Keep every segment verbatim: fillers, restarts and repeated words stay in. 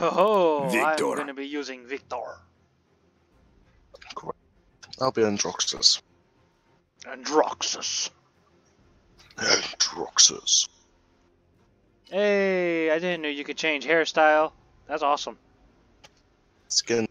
Oh, Victor. I'm gonna be using Victor. Correct. I'll be Androxus. Androxus. Androxus. Hey, I didn't know you could change hairstyle. That's awesome. Skin.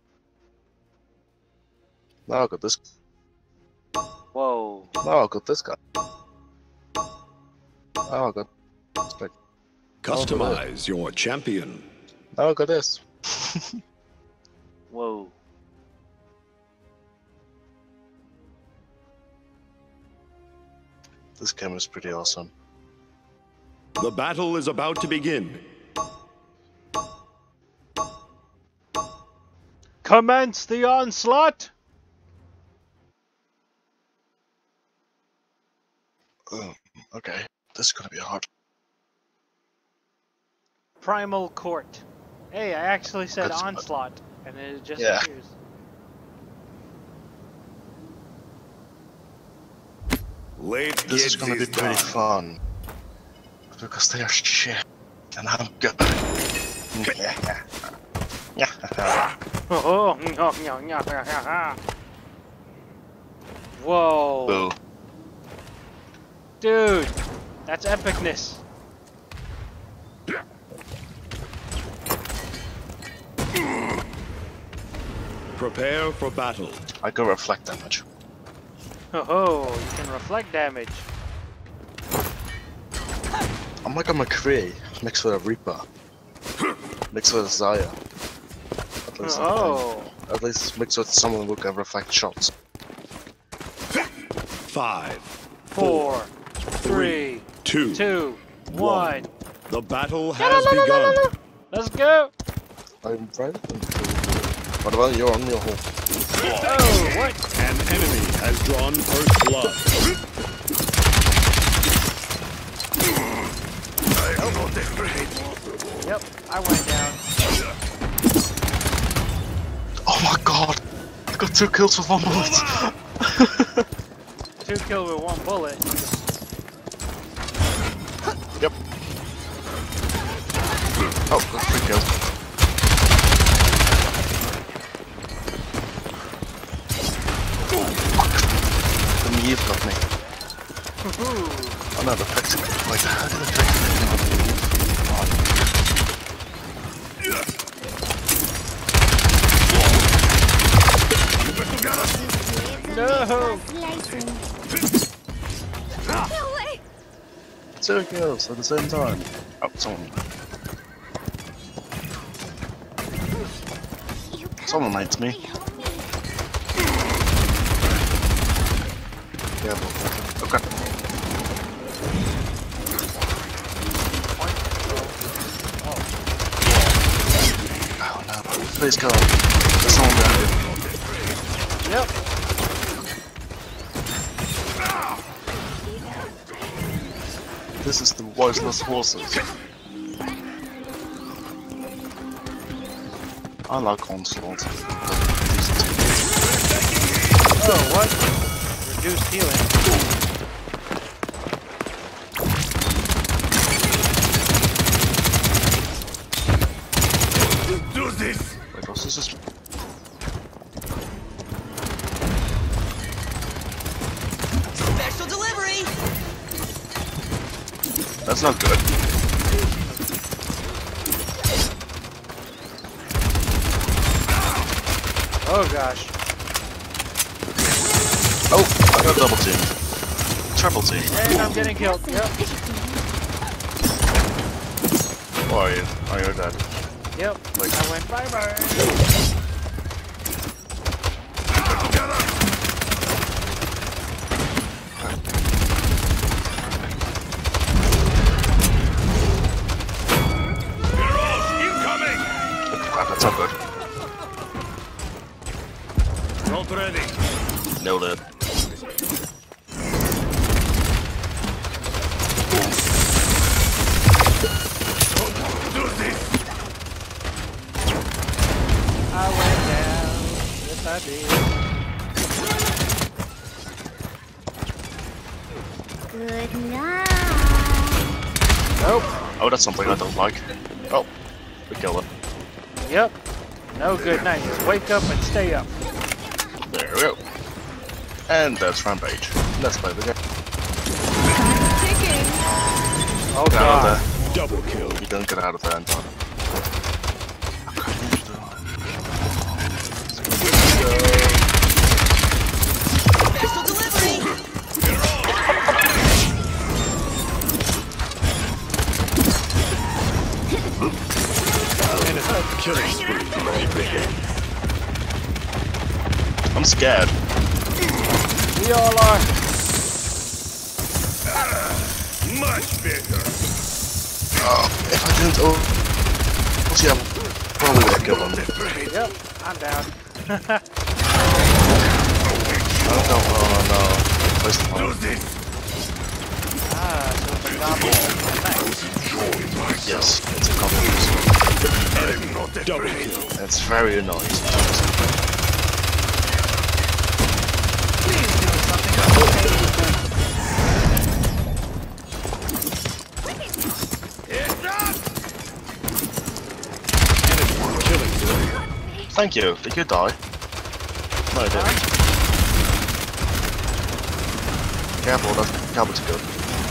Now I got this. Whoa. Now I got this guy. Now I got. Like, Customize your champion. now I got this. Whoa. This game is pretty awesome. The battle is about to begin. Commence the onslaught! Oh, okay, this is gonna be hard. Primal Court. Hey, I actually said That's- onslaught, and it just Yeah. appears. Let's This get is gonna be this pretty done. fun. Because they are shit. And I'm good. Oh, no, no, no, no. Whoa. Boo. Dude, that's epicness. Prepare for battle. I can reflect damage. Oh, you can reflect damage. I'm like a McCree mixed with a Reaper. Mixed with a Zaya. At least, Oh. at least mixed with someone who can reflect shots. Five, Four, three, two, two, one. The battle has begun. Let's go. I'm right. What about you're on your hole? Oh, what? An enemy has drawn first blood. Yep, I went down. Oh my god! I got two kills with one bullet! Two kills with one bullet. Yep. Oh, got three kills. Fuck! The Meave got me. Woohoo. Oh no, the Pexi. Wait, how did the Pexi get me on the Meave? No. Two kills at the same time. Oh, someone. Someone mates me. Yeah, but okay. Oh no, please go. There's someone down here. Yep. This is the voiceless horses. I like onslaught. Oh, what? Reduced healing. Do this. Wait, what's this? Special delivery! That's not good. Oh gosh. Oh, I got double team. Triple team. And I'm getting killed. Yep. Where are you? Oh, you're dead. Yep. Like- I went bye bye. Incoming. Crap, that's not good. Not ready. No lid. Do this. I went down. Yes, I did. Good night. Nope. Oh, that's something I don't like. Oh, we killed it. Yep. No good night. Just wake up and stay up. There we go. And that's Rampage. Let's play the game. Ticking. Oh Get out of god. there. Double kill. You don't get out of there, Anton. Special delivery. And a killing spree. I'm scared. We all are. Much bigger. Oh, if I didn't. Oh, see, I'm probably gonna kill him. Yep. I'm down. Oh no, oh no. Waste of time. Ah, so it's a goblin. Nice. Yes, it's a couple. Double kill. It's very annoying. Please do something Killing spree. Thank you. Did you die? No, I didn't. Careful, that cabin's good.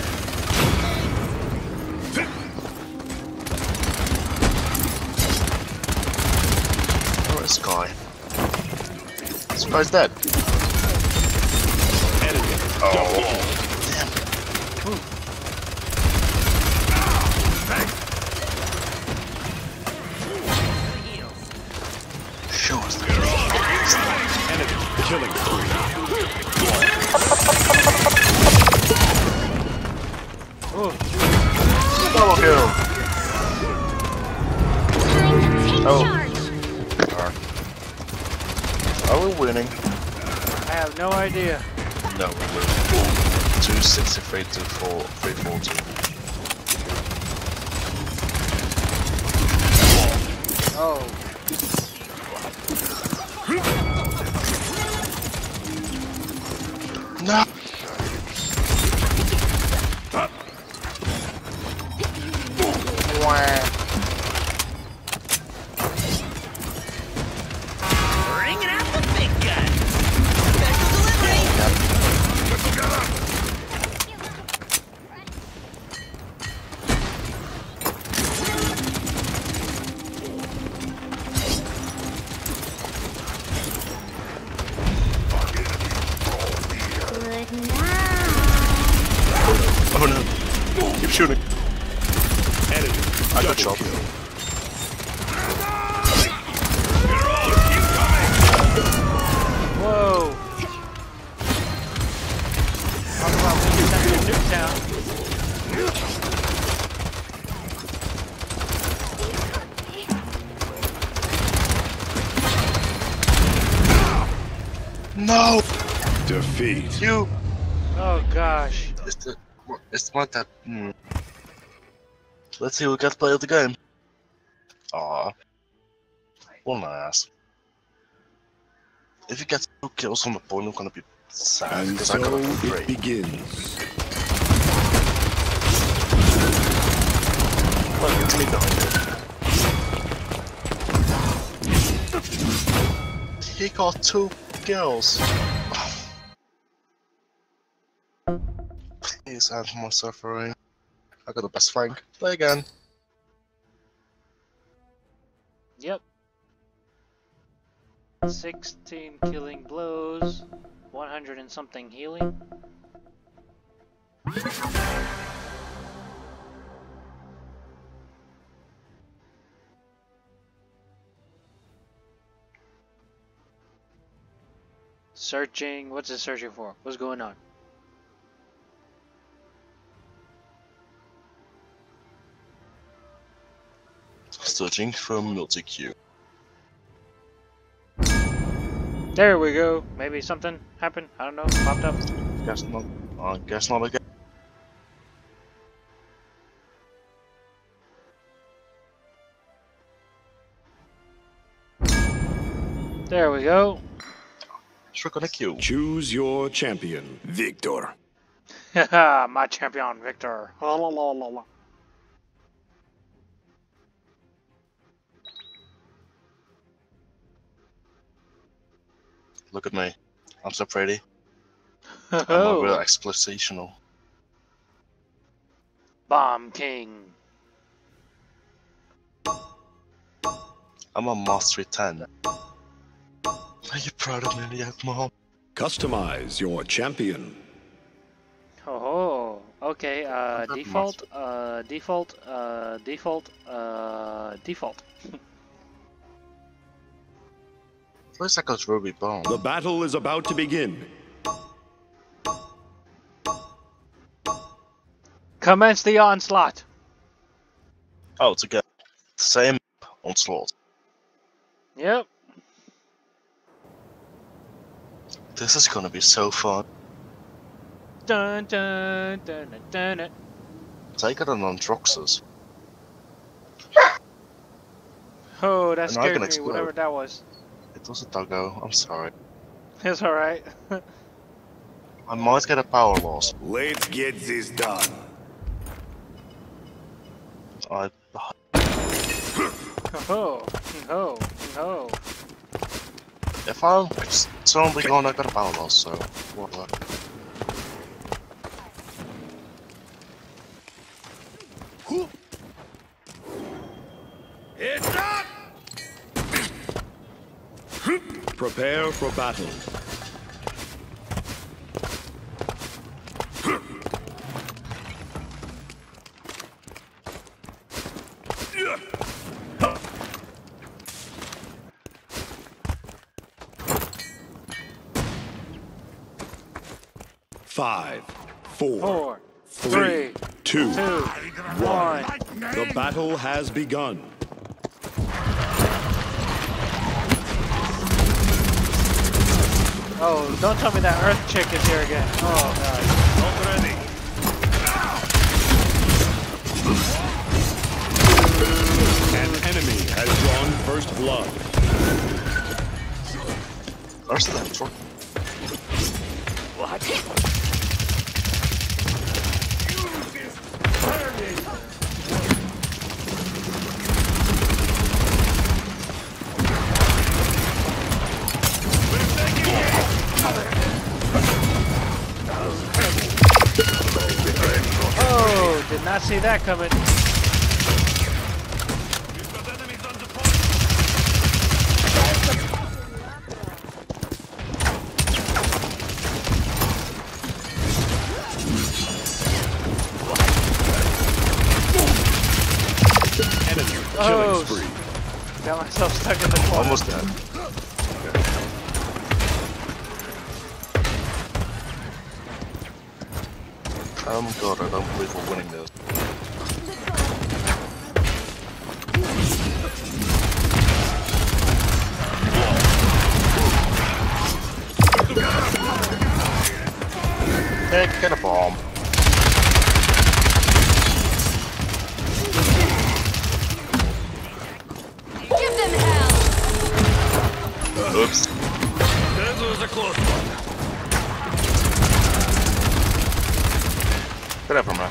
Where is Sky? Sky's dead. Enemy. Oh, show us the Enemy. Killing spree. Oh, double kill. Time to take Oh. charge. Are we winning? I have no idea. No, we're losing. two sixty-three to four, three forty. Oh. No! Bringing out the big gun. Special delivery. Good night. Oh no! Keep shooting. Enemy. I got Double shot. kill. Whoa. Talk about when you send to Nuketown. No! Defeat. You! Oh gosh. It's the. It's not that. Hmm. Let's see who gets play of the game. Aw. What an ass. If you get two kills on the point, I'm gonna be sad And because so I got a it three. begins. Look, it's me behind it. He got two kills. Please end my suffering. I got the best flank. Play again. Yep. sixteen killing blows, one hundred and something healing. Searching, what's it searching for? What's going on? Searching for multi-queue. There we go. Maybe something happened. I don't know. Popped up. Guess not. I guess not again. There we go. Sure gonna queue. Choose your champion. Victor. Haha, my champion, Victor. La la la la la. Look at me. I'm so pretty. I'm a real Oh, exploitational. Bomb King. I'm a mastery ten. Are you proud of me yet, Mom? Customize your champion. Oh, okay. Uh, Not that default. Uh, default. Uh, default. Uh, default. At least I got Ruby Bomb. The battle is about to begin. Commence the onslaught. Oh, it's again. Same onslaught. Yep. This is gonna be so fun. Dun dun dun dun dun. dun. Take it on Androxus. Oh, that And I scared can me. explode. Whatever that was. It was a doggo. I'm sorry. It's all right. I might get a power loss. Let's get this done. I. Oh, oh, oh. If I'm suddenly gone, I got a power loss, so whatever. It's up! Prepare for battle. Five, four, Four, three, three, two, two, one. one. The battle has begun. Oh, don't tell me that Earth chick is here again. Oh god. Already. An enemy has drawn first blood. First of them, Oh, did not see that coming. Enemy Oh, killing spree. got myself stuck in the corner. almost dead. Oh my god, I don't believe we're winning this. Hey, get a bomb. Give them hell! Oops. This was a close one. Whatever, man.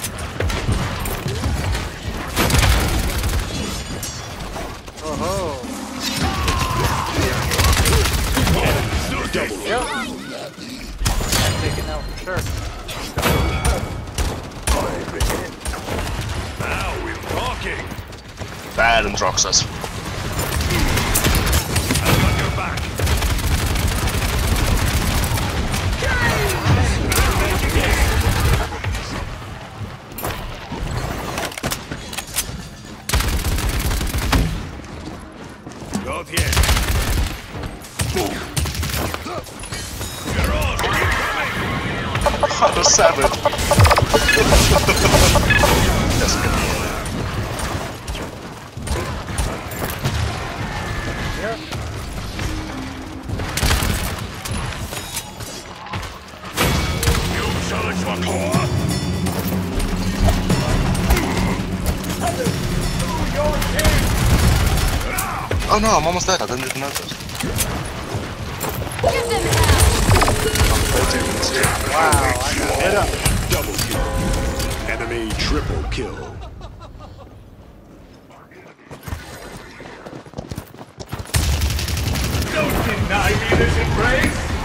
Oh ho. Double. Yep. I'm taking out for sure. Now we're talking. Bad Androxus. I'm on your back. Not yet. You're on. I'm a savage. Yes, good. Yep. You challenge my core. Oh no, I'm almost dead. I didn't even notice. Give them hell! Wow, I got hit up. Double kill. Enemy triple kill. Don't deny me this embrace.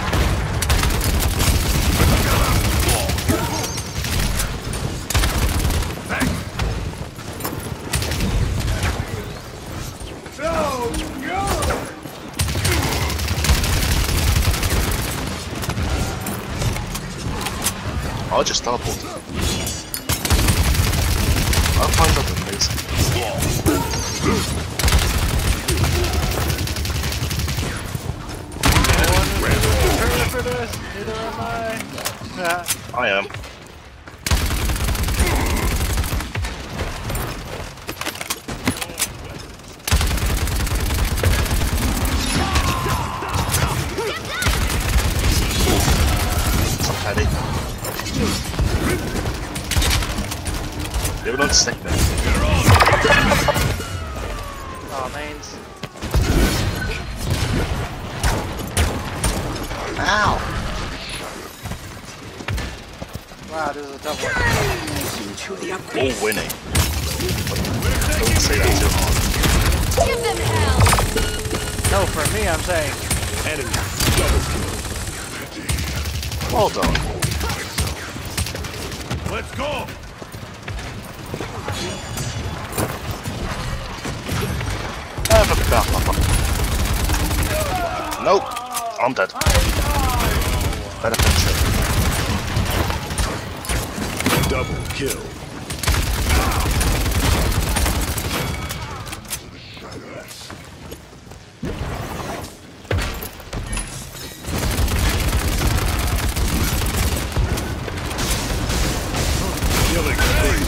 I just teleported. I find that amazing. For this, neither am I. I am. Some paddy. They were not stick there. Oh, mains. Ow! Wow, this is a tough one. All winning. Don't say that too hard. Give them hell. No, for me, I'm saying. Enemy. Well done. Let's go. Have a battle. Nope. I'm dead. Better finish it. Double kill. Killing spree.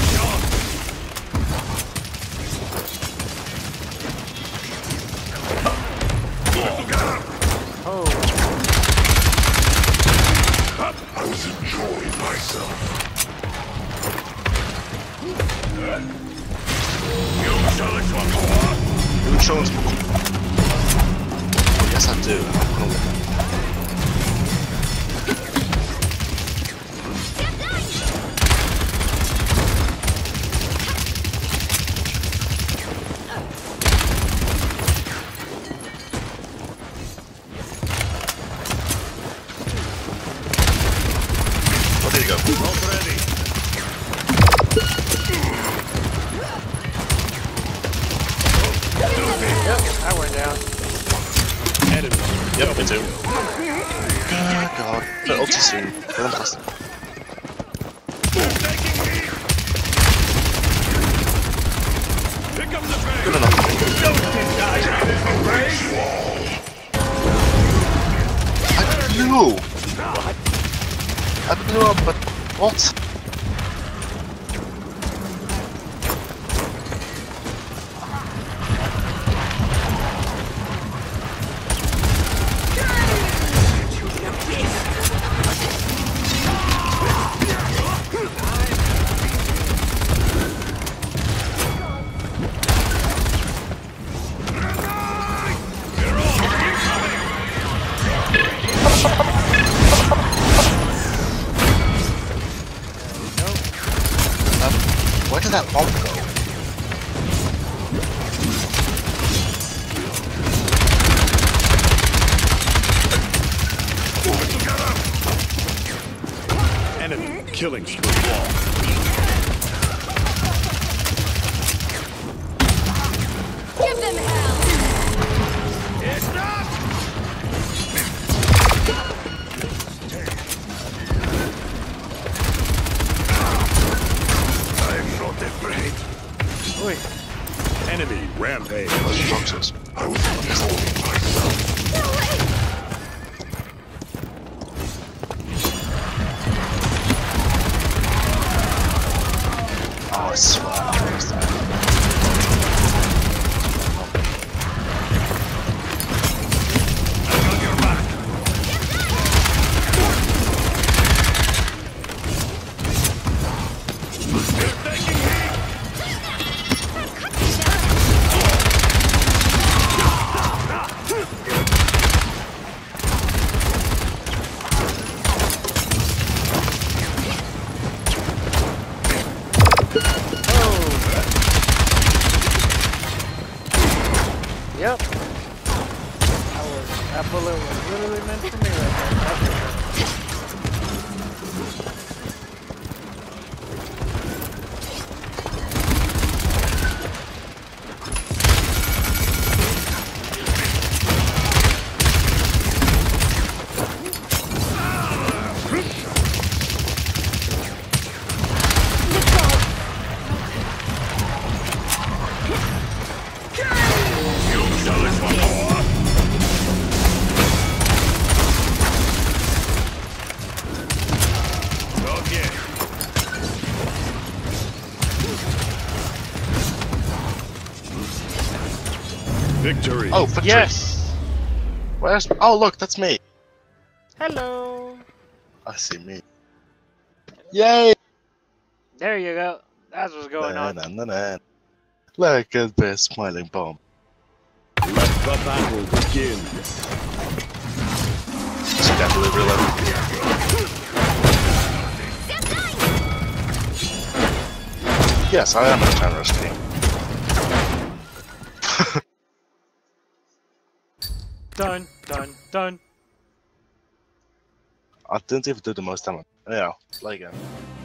Oh. I was enjoying myself. You shall it Who chose? Yes, I do. I'm gonna win. Oh, there you go. ready. Yep, I went down. Enemy. Yep, me too. Oh god. The ulti soon. Fantastic. Pick up the pace. Good enough. I blew! I blew up, but what? Where did that bomb go? Enemy. Killing spree. Give them hell. It's not. I'm not afraid. Oi. Enemy rampage. Boxes. I was enjoying myself. No way. Oh, I swear. I missed that. I'm on your back. They're taking me. Yep. I was, that bullet was literally meant for me right there. That's for sure. Victory. Oh, victory. Yes! Where's? Oh, look, that's me. Hello! I see me. Yay! There you go. That's what's going Na, on. na, na, na. Look at this smiling bomb. Let the battle begin. See that delivery level? Yes, I am a generous king. Done, done, done. I didn't even do the most damage. Yeah, play again.